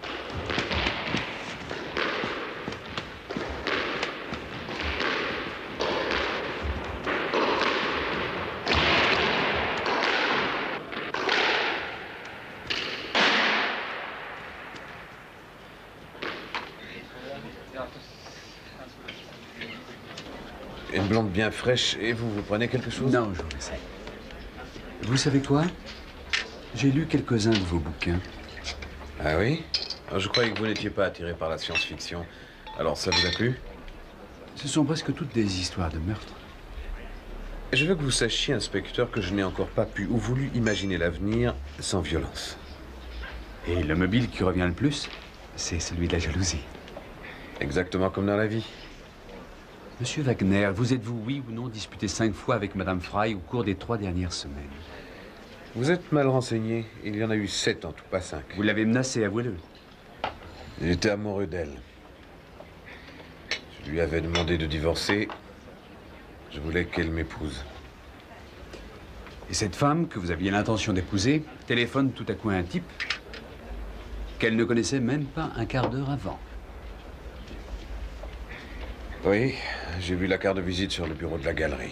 Une blonde bien fraîche. Et vous prenez quelque chose? Non, je vous laisse. Vous savez quoi? J'ai lu quelques-uns de vos bouquins. Ah oui? Je croyais que vous n'étiez pas attiré par la science-fiction. Alors, ça vous a plu? Ce sont presque toutes des histoires de meurtre. Je veux que vous sachiez, inspecteur, que je n'ai encore pas pu ou voulu imaginer l'avenir sans violence. Et le mobile qui revient le plus, c'est celui de la jalousie. Exactement comme dans la vie. Monsieur Wagner, vous êtes-vous, oui ou non, disputé 5 fois avec Madame Fry au cours des 3 dernières semaines? Vous êtes mal renseigné. Il y en a eu 7 en tout, pas 5. Vous l'avez menacée, avouez-le. J'étais amoureux d'elle. Je lui avais demandé de divorcer. Je voulais qu'elle m'épouse. Et cette femme que vous aviez l'intention d'épouser téléphone tout à coup à un type qu'elle ne connaissait même pas un quart d'heure avant. Oui, j'ai vu la carte de visite sur le bureau de la galerie.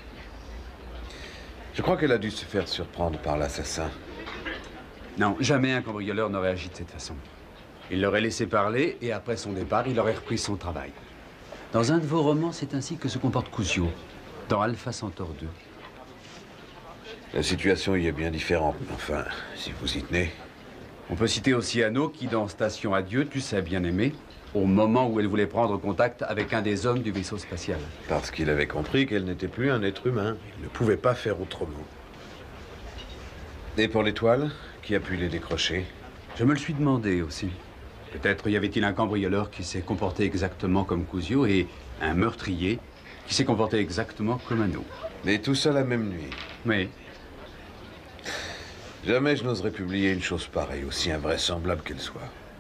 Je crois qu'elle a dû se faire surprendre par l'assassin. Non, jamais un cambrioleur n'aurait agi de cette façon. Il l'aurait laissé parler et après son départ, il aurait repris son travail. Dans un de vos romans, c'est ainsi que se comporte Cusio, dans Alpha Centaure 2. La situation y est bien différente, mais enfin, si vous y tenez. On peut citer aussi Anno qui, dans Station Adieu, tue sa bien-aimée au moment où elle voulait prendre contact avec un des hommes du vaisseau spatial. Parce qu'il avait compris qu'elle n'était plus un être humain. Il ne pouvait pas faire autrement. Et pour l'étoile, qui a pu les décrocher? Je me le suis demandé aussi. Peut-être y avait-il un cambrioleur qui s'est comporté exactement comme Cusio et un meurtrier qui s'est comporté exactement comme Anno. Mais tout ça la même nuit. Oui. Jamais je n'oserais publier une chose pareille, aussi invraisemblable qu'elle soit.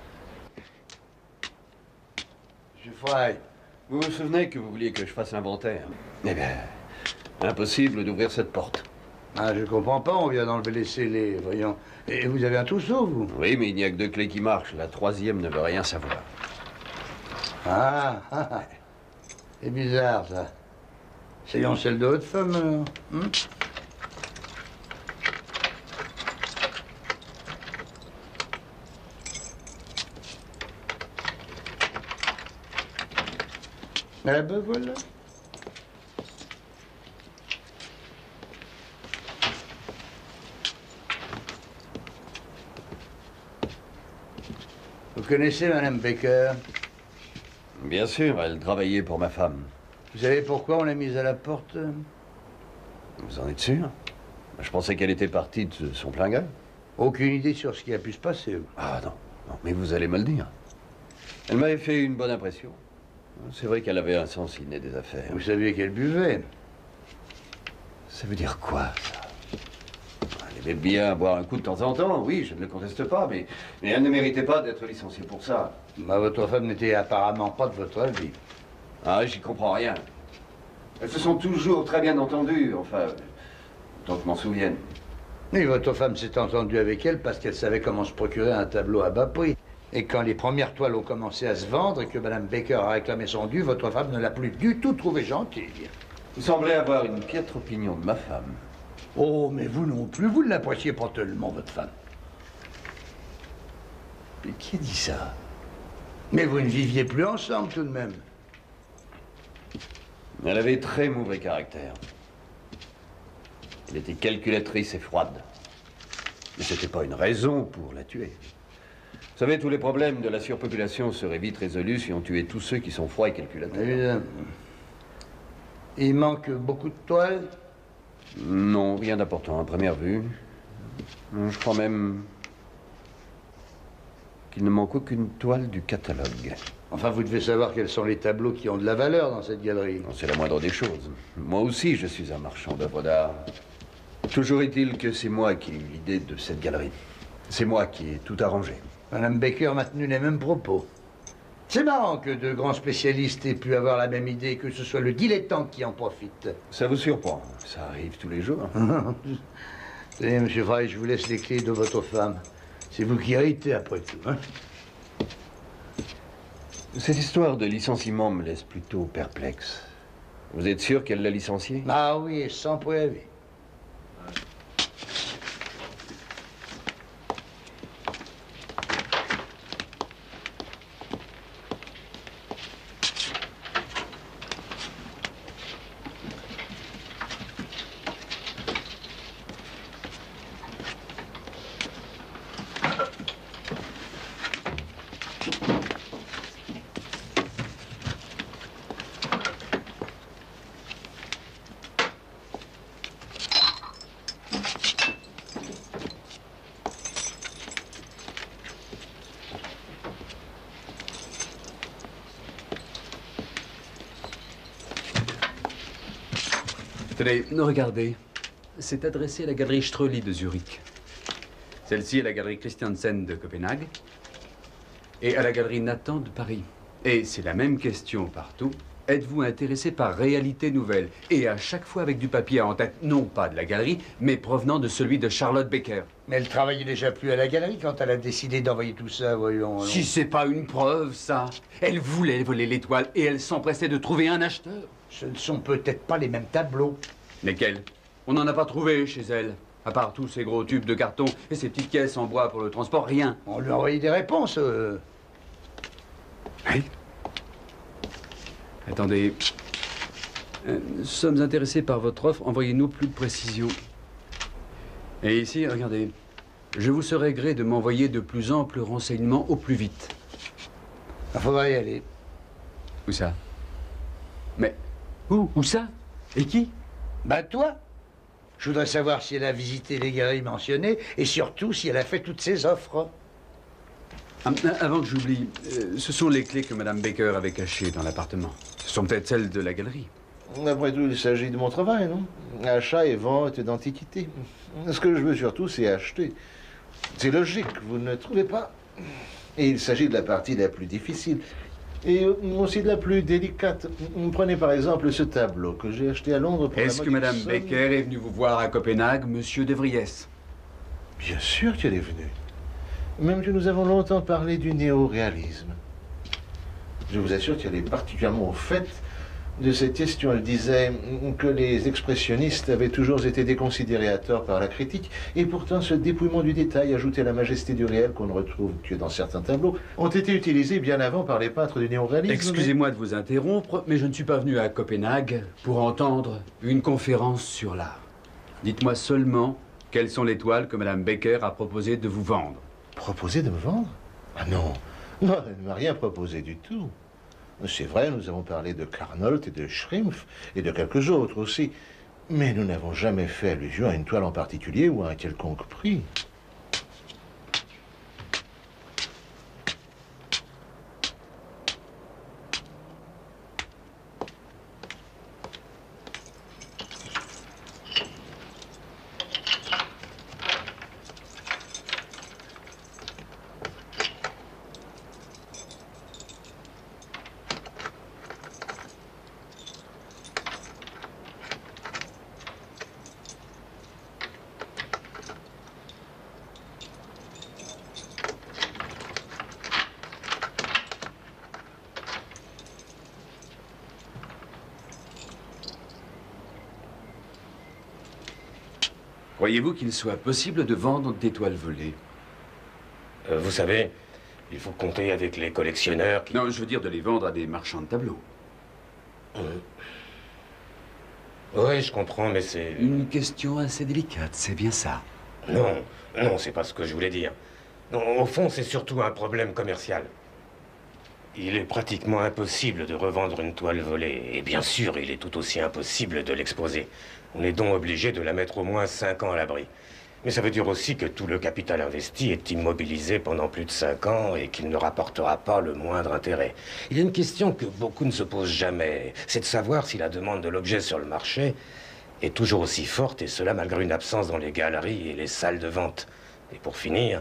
Monsieur Fry. Vous vous souvenez que vous vouliez que je fasse l'inventaire? Eh bien, impossible d'ouvrir cette porte. Ah, je comprends pas, on vient d'enlever les scellés, voyons. Et vous avez un trousseau, vous? Oui, mais il n'y a que 2 clés qui marchent. La 3e ne veut rien savoir. Ah. C'est bizarre, ça. Essayons celle de votre femme, alors. Ah ben voilà. Vous connaissez Madame Baker? Bien sûr, elle travaillait pour ma femme. Vous savez pourquoi on l'a mise à la porte? Vous en êtes sûr? Je pensais qu'elle était partie de son plein gré. Aucune idée sur ce qui a pu se passer. Ah non, mais vous allez me le dire. Elle m'avait fait une bonne impression. C'est vrai qu'elle avait un sens inné des affaires. Vous saviez qu'elle buvait. Ça veut dire quoi, ça? Elle aimait bien boire un coup de temps en temps, oui, je ne le conteste pas, mais elle ne méritait pas d'être licenciée pour ça. Bah, votre femme n'était apparemment pas de votre avis. Ah, j'y comprends rien. Elles se sont toujours très bien entendues, enfin, tant que je m'en souvienne. Et votre femme s'est entendue avec elle parce qu'elle savait comment se procurer un tableau à bas prix. Et quand les premières toiles ont commencé à se vendre et que Madame Baker a réclamé son dû, votre femme ne l'a plus du tout trouvée gentille. Vous semblez avoir une piètre opinion de ma femme. Oh, mais vous non plus, vous ne l'appréciez pas tellement, votre femme. Mais qui a dit ça? Mais vous ne viviez plus ensemble tout de même. Elle avait très mauvais caractère. Elle était calculatrice et froide. Mais c'était pas une raison pour la tuer. Vous savez, tous les problèmes de la surpopulation seraient vite résolus si on tuait tous ceux qui sont froids et calculateurs. Évidemment. Il manque beaucoup de toiles? Non, rien d'important à première vue. Je crois même qu'il ne manque aucune toile du catalogue. Enfin, vous devez savoir quels sont les tableaux qui ont de la valeur dans cette galerie. C'est la moindre des choses. Moi aussi, je suis un marchand d'œuvres d'art. Toujours est-il que c'est moi qui ai eu l'idée de cette galerie. C'est moi qui ai tout arrangé. Madame Baker a maintenu les mêmes propos. C'est marrant que de grands spécialistes aient pu avoir la même idée, que ce soit le dilettante qui en profite. Ça vous surprend? Ça arrive tous les jours. Tenez, monsieur Fry, je vous laisse les clés de votre femme. C'est vous qui héritez après tout, hein? Cette histoire de licenciement me laisse plutôt perplexe. Vous êtes sûr qu'elle l'a licencié? Ah oui, et sans préavis. Tenez, regardez. C'est adressé à la galerie Ströli de Zurich. Celle-ci à la galerie Christiansen de Copenhague. Et à la galerie Nathan de Paris. Et c'est la même question partout. Êtes-vous intéressé par réalité nouvelle? Et à chaque fois avec du papier en tête, non pas de la galerie, mais provenant de celui de Charlotte Baker. Mais elle travaillait déjà plus à la galerie quand elle a décidé d'envoyer tout ça, voyons. Si c'est pas une preuve, ça. Elle voulait voler l'étoile et elle s'empressait de trouver un acheteur. Ce ne sont peut-être pas les mêmes tableaux. Lesquels? On n'en a pas trouvé chez elle. À part tous ces gros tubes de carton et ces petites caisses en bois pour le transport, rien. On lui a envoyé des réponses. Oui. Attendez. Nous sommes intéressés par votre offre. Envoyez-nous plus de précisions. Et ici, regardez. Je vous serai gré de m'envoyer de plus amples renseignements au plus vite. Il faudra y aller. Où ça? Mais où ça? Et qui? Ben toi. Je voudrais savoir si elle a visité les galeries mentionnées et surtout si elle a fait toutes ses offres. Avant que j'oublie, ce sont les clés que Madame Baker avait cachées dans l'appartement. Ce sont peut-être celles de la galerie. Après tout, il s'agit de mon travail, non? Achat et vente d'antiquités. Ce que je veux surtout, c'est acheter. C'est logique, vous ne trouvez pas? Et il s'agit de la partie la plus difficile. Et aussi de la plus délicate. Prenez par exemple ce tableau que j'ai acheté à Londres pour Est-ce que Madame Baker est venue vous voir à Copenhague, Monsieur de Vries? Bien sûr qu'elle est venue. Même que nous avons longtemps parlé du néo-réalisme. Je vous assure qu'elle est particulièrement au fait de cette question. Elle disait que les expressionnistes avaient toujours été déconsidérés à tort par la critique, et pourtant ce dépouillement du détail, ajouté à la majesté du réel qu'on ne retrouve que dans certains tableaux, ont été utilisés bien avant par les peintres du néo-réalisme. Excusez-moi de vous interrompre, mais je ne suis pas venu à Copenhague pour entendre une conférence sur l'art. Dites-moi seulement quelles sont les toiles que Madame Baker a proposé de vous vendre. Proposé de me vendre? Ah non, non, elle ne m'a rien proposé du tout. C'est vrai, nous avons parlé de Carnolt et de Schrimpf, et de quelques autres aussi. Mais nous n'avons jamais fait allusion à une toile en particulier ou à un quelconque prix. Croyez-vous qu'il soit possible de vendre des toiles volées? Vous savez, il faut compter avec les collectionneurs qui... Non, je veux dire de les vendre à des marchands de tableaux. Oui, je comprends, mais c'est... Une question assez délicate, c'est bien ça. Non, non, c'est pas ce que je voulais dire. Non, au fond, c'est surtout un problème commercial. Il est pratiquement impossible de revendre une toile volée. Et bien sûr, il est tout aussi impossible de l'exposer. On est donc obligé de la mettre au moins 5 ans à l'abri. Mais ça veut dire aussi que tout le capital investi est immobilisé pendant plus de 5 ans et qu'il ne rapportera pas le moindre intérêt. Il y a une question que beaucoup ne se posent jamais. C'est de savoir si la demande de l'objet sur le marché est toujours aussi forte, et cela malgré une absence dans les galeries et les salles de vente. Et pour finir,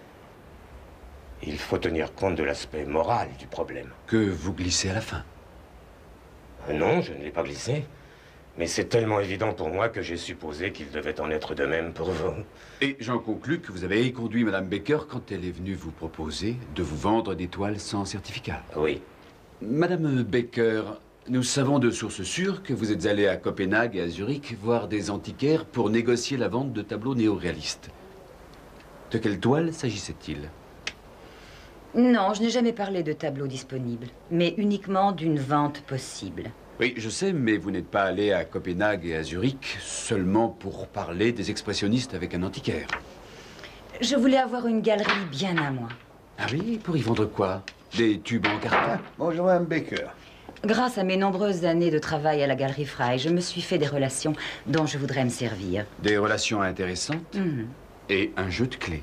il faut tenir compte de l'aspect moral du problème. Que vous glissez à la fin. Non, je ne l'ai pas glissé. Mais c'est tellement évident pour moi que j'ai supposé qu'il devait en être de même pour vous. Et j'en conclus que vous avez conduit Madame Baker quand elle est venue vous proposer de vous vendre des toiles sans certificat. Oui. Madame Baker, nous savons de sources sûres que vous êtes allée à Copenhague et à Zurich voir des antiquaires pour négocier la vente de tableaux néo-réalistes. De quelle toile s'agissait-il? Non, je n'ai jamais parlé de tableaux disponibles, mais uniquement d'une vente possible. Oui, je sais, mais vous n'êtes pas allé à Copenhague et à Zurich seulement pour parler des expressionnistes avec un antiquaire. Je voulais avoir une galerie bien à moi. Ah oui, pour y vendre quoi? Des tubes en carton? Bonjour, Mme Baker. Grâce à mes nombreuses années de travail à la Galerie Frey, je me suis fait des relations dont je voudrais me servir. Des relations intéressantes et un jeu de clés.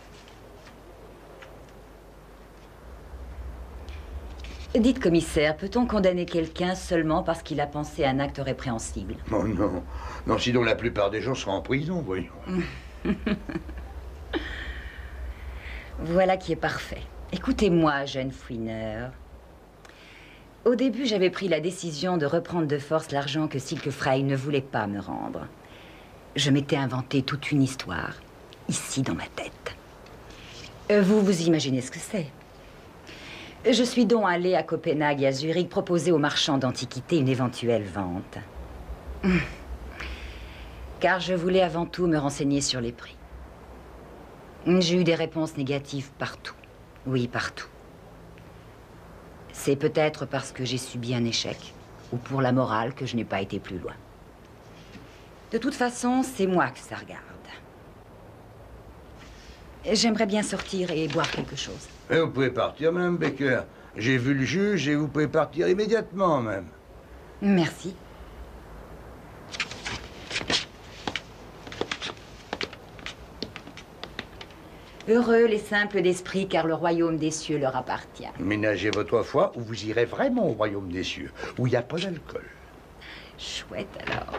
Dites, commissaire, peut-on condamner quelqu'un seulement parce qu'il a pensé à un acte répréhensible? Oh non. Non, sinon la plupart des gens seront en prison, voyons. Voilà qui est parfait. Écoutez-moi, jeune fouineur. Au début, j'avais pris la décision de reprendre de force l'argent que Silke Frey ne voulait pas me rendre. Je m'étais inventé toute une histoire, ici dans ma tête. Vous vous imaginez ce que c'est? Je suis donc allée à Copenhague et à Zurich proposer aux marchands d'antiquités une éventuelle vente. Car je voulais avant tout me renseigner sur les prix. J'ai eu des réponses négatives partout. Oui, partout. C'est peut-être parce que j'ai subi un échec, ou pour la morale que je n'ai pas été plus loin. De toute façon, c'est moi que ça regarde. J'aimerais bien sortir et boire quelque chose. Et vous pouvez partir, Mme Baker. J'ai vu le juge et vous pouvez partir immédiatement, même. Merci. Heureux les simples d'esprit, car le royaume des cieux leur appartient. Ménagez votre foi ou vous irez vraiment au royaume des cieux, où il n'y a pas d'alcool. Chouette, alors.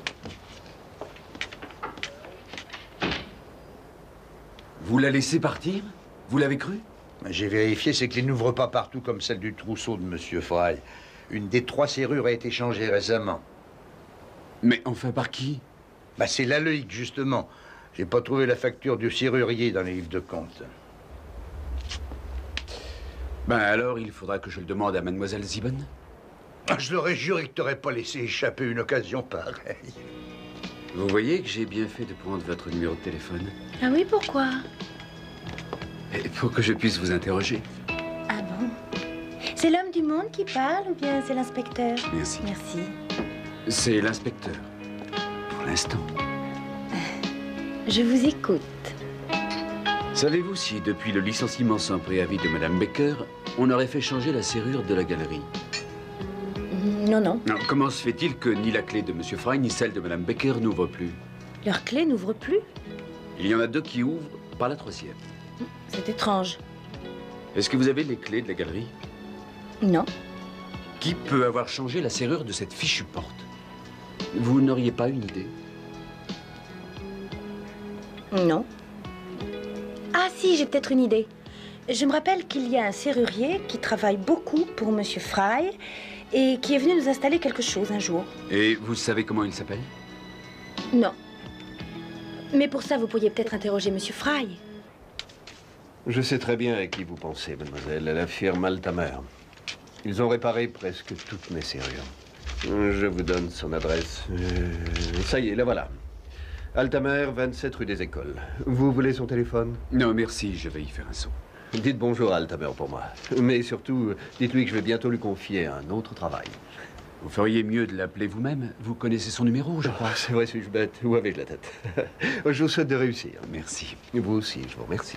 Vous la laissez partir? Vous l'avez cru? J'ai vérifié, ces clés n'ouvrent pas partout comme celle du trousseau de M. Frey. Une des 3 serrures a été changée récemment. Mais enfin, par qui? C'est la Loïc, justement. J'ai pas trouvé la facture du serrurier dans les livres de compte. Alors, il faudra que je le demande à Mademoiselle Ziban. Je l'aurais juré que t'aurais pas laissé échapper une occasion pareille. Vous voyez que j'ai bien fait de prendre votre numéro de téléphone. Ah oui, pourquoi? Et pour que je puisse vous interroger. Ah bon? C'est l'homme du monde qui parle ou bien c'est l'inspecteur? Merci. Merci. C'est l'inspecteur. Pour l'instant. Je vous écoute. Savez-vous si, depuis le licenciement sans préavis de Madame Baker, on aurait fait changer la serrure de la galerie? Non, non. Non, comment se fait-il que ni la clé de Monsieur Frey ni celle de Madame Baker n'ouvrent plus? Leur clé n'ouvre plus? Il y en a 2 qui ouvrent, pas la 3e. C'est étrange. Est-ce que vous avez les clés de la galerie? Non. Qui peut avoir changé la serrure de cette fichue porte? Vous n'auriez pas une idée? Non. Ah si, j'ai peut-être une idée. Je me rappelle qu'il y a un serrurier qui travaille beaucoup pour Monsieur Frey et qui est venu nous installer quelque chose un jour. Et vous savez comment il s'appelle? Non. Mais pour ça, vous pourriez peut-être interroger Monsieur Frey. Je sais très bien à qui vous pensez, mademoiselle, à la firme Altamer. Ils ont réparé presque toutes mes serrures. Je vous donne son adresse. Ça y est, la voilà. Altamer, 27 rue des Écoles. Vous voulez son téléphone? Non, merci, je vais y faire un saut. Dites bonjour à Altamer pour moi. Mais surtout, dites-lui que je vais bientôt lui confier un autre travail. Vous feriez mieux de l'appeler vous-même. Vous connaissez son numéro, je crois. C'est vrai, suis-je bête? Où avais-je la tête? Je vous souhaite de réussir. Merci. Vous aussi, je vous remercie.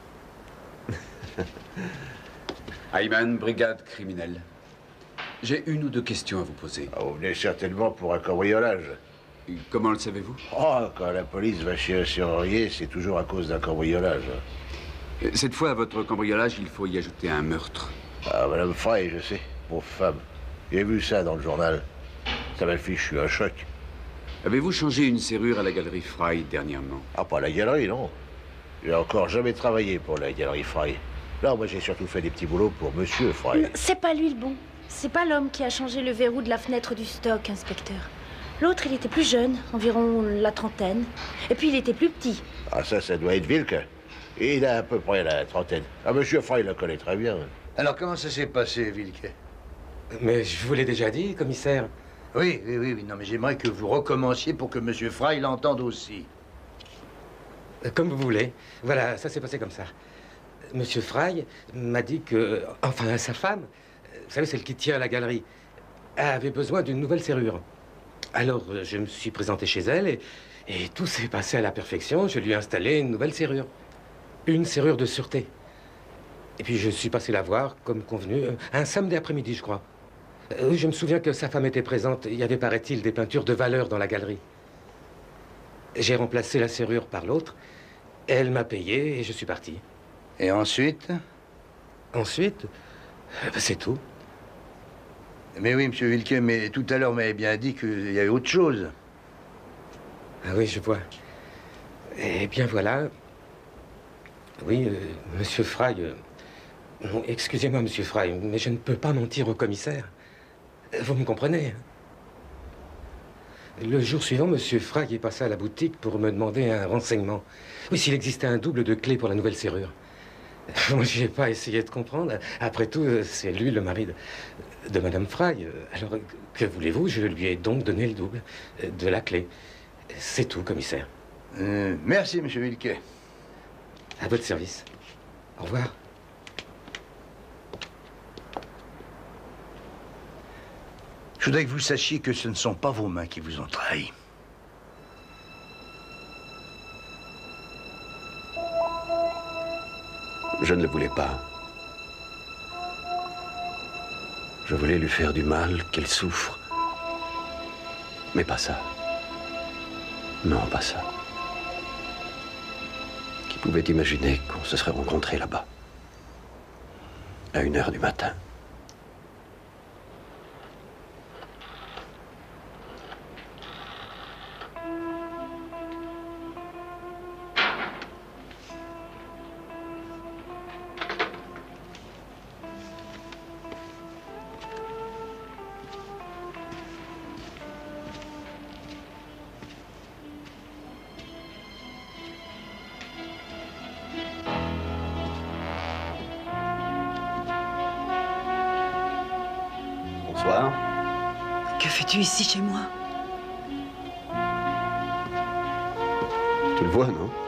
Ayman, brigade criminelle. J'ai une ou deux questions à vous poser. Ah, vous venez certainement pour un cambriolage. Comment le savez-vous? Oh, quand la police va chez un serrurier, c'est toujours à cause d'un cambriolage. Cette fois, à votre cambriolage, il faut y ajouter un meurtre. Ah, Madame Fry, je sais, pauvre femme. J'ai vu ça dans le journal. Ça m'a fichu un choc. Avez-vous changé une serrure à la galerie Fry dernièrement? Ah, pas la galerie, non. J'ai encore jamais travaillé pour la galerie Fry. Là, moi, j'ai surtout fait des petits boulots pour Monsieur Fry. C'est pas lui le bon. C'est pas l'homme qui a changé le verrou de la fenêtre du stock, inspecteur. L'autre, il était plus jeune, environ la trentaine. Et puis, il était plus petit. Ah, ça doit être Wilke. Et il a à peu près la trentaine. Ah, Monsieur Fry le connaît très bien. Alors, comment ça s'est passé, Wilke? Mais je vous l'ai déjà dit, commissaire. Oui. Non, mais j'aimerais que vous recommenciez pour que Monsieur Fry l'entende aussi. Comme vous voulez. Voilà, ça s'est passé comme ça. Monsieur Fry m'a dit que... Enfin, sa femme, vous savez, celle qui tient la galerie, avait besoin d'une nouvelle serrure. Alors, je me suis présenté chez elle et tout s'est passé à la perfection. Je lui ai installé une nouvelle serrure. Une serrure de sûreté. Et puis, je suis passé la voir, comme convenu, un samedi après-midi, je crois. Je me souviens que sa femme était présente. Il y avait, paraît-il, des peintures de valeur dans la galerie. J'ai remplacé la serrure par l'autre. Elle m'a payé et je suis parti. Et ensuite? Ensuite, c'est tout. Mais oui, Monsieur Wilke, mais tout à l'heure, vous m'avez bien dit qu'il y avait autre chose. Ah oui, je vois. Eh bien, voilà. Oui, Monsieur Fry... non, excusez-moi, Monsieur Fry, mais je ne peux pas mentir au commissaire. Vous me comprenez? Le jour suivant, Monsieur Fry est passé à la boutique pour me demander un renseignement. Oui, s'il existait un double de clé pour la nouvelle serrure. Moi, je n'ai pas essayé de comprendre. Après tout, c'est lui le mari de Madame Fry. Alors, que voulez-vous? Je lui ai donc donné le double de la clé. C'est tout, commissaire. Merci, Monsieur Wilke. À votre service. Au revoir. Je voudrais que vous sachiez que ce ne sont pas vos mains qui vous ont trahi. Je ne le voulais pas. Je voulais lui faire du mal, qu'elle souffre. Mais pas ça. Non, pas ça. Qui pouvait imaginer qu'on se serait rencontrés là-bas, à 1h du matin. Bonsoir. Que fais-tu ici chez moi? Tu le vois, non?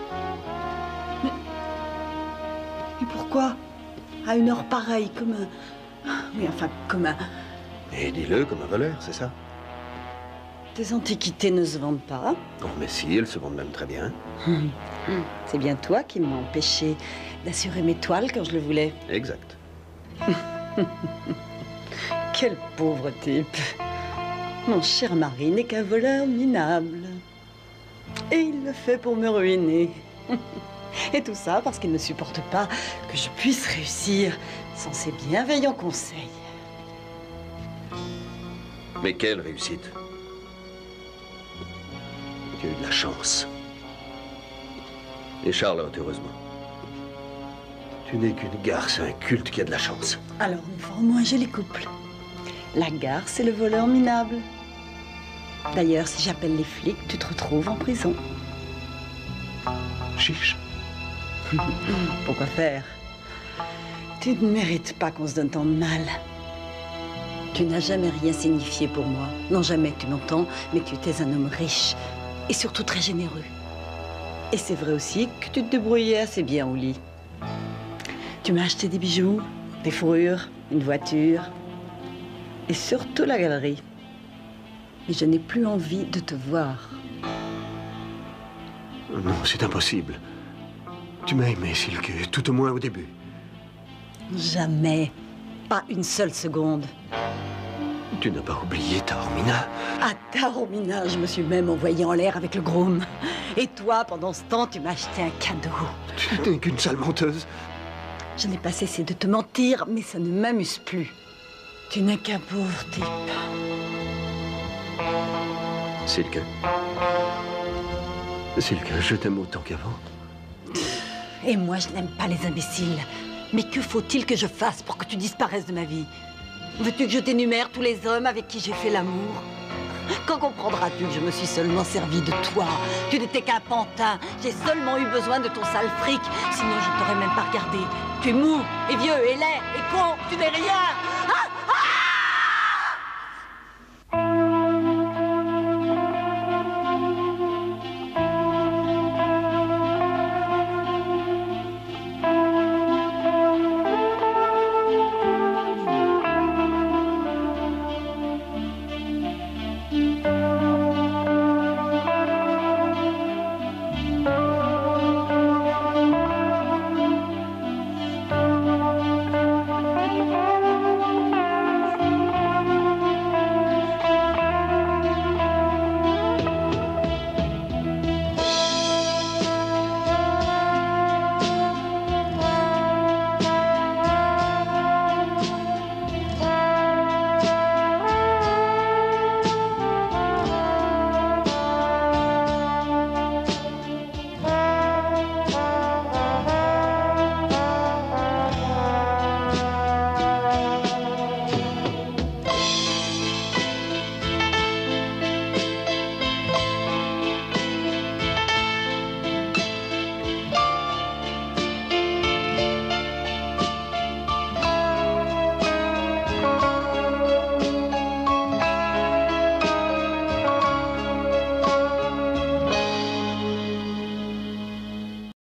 Mais pourquoi? À une heure pareille, comme un... Oui, enfin, comme un... Et dis-le comme un voleur, c'est ça? Tes antiquités ne se vendent pas. Oh, mais si, elles se vendent même très bien. C'est bien toi qui m'as empêché d'assurer mes toiles quand je le voulais. Exact. Quel pauvre type. Mon cher mari n'est qu'un voleur minable. Et il le fait pour me ruiner. Et tout ça parce qu'il ne supporte pas que je puisse réussir sans ses bienveillants conseils. Mais quelle réussite! Tu as eu de la chance. Et Charlotte, heureusement. Tu n'es qu'une garce inculte qui a de la chance. Alors nous formons un joli couple. La garce et le voleur minable. D'ailleurs, si j'appelle les flics, tu te retrouves en prison. Chiche. Pourquoi faire? Tu ne mérites pas qu'on se donne tant de mal. Tu n'as jamais rien signifié pour moi. Non, jamais, tu m'entends, mais tu étais un homme riche. et surtout très généreux. Et c'est vrai aussi que tu te débrouillais assez bien au lit. Tu m'as acheté des bijoux, des fourrures, une voiture et surtout la galerie. Mais je n'ai plus envie de te voir. Non, c'est impossible. Tu m'as aimé, Silke, tout au moins au début. Jamais. Pas une seule seconde. Tu n'as pas oublié Taormina? À Taormina, je me suis même envoyée en l'air avec le groom. Et toi, pendant ce temps, tu m'as acheté un cadeau. Tu n'es qu'une sale menteuse. Je n'ai pas cessé de te mentir, mais ça ne m'amuse plus. Tu n'es qu'un pauvre type. Silke. Silke, je t'aime autant qu'avant. Et moi, je n'aime pas les imbéciles. Mais que faut-il que je fasse pour que tu disparaisses de ma vie? Veux-tu que je t'énumère tous les hommes avec qui j'ai fait l'amour? Quand comprendras-tu que je me suis seulement servi de toi? Tu n'étais qu'un pantin. J'ai seulement eu besoin de ton sale fric. Sinon, je ne t'aurais même pas regardé. Tu es mou, et vieux, et laid, et con. Tu n'es rien.